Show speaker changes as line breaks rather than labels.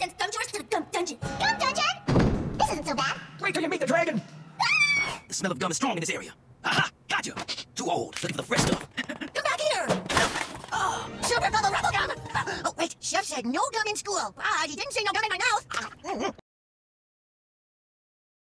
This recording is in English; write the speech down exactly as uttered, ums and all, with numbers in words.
sends Gum Chewers to the Gum Dungeon. Gum Dungeon? This isn't so bad.
Wait till you meet the dragon.
Ah!
The smell of gum is strong in this area. Aha! Gotcha! Too old. Looking for the fresh stuff.
Come back here! Oh, super bubble rubble gum! Oh, wait, Chef said no gum in school. Ah, he didn't say no gum in my mouth.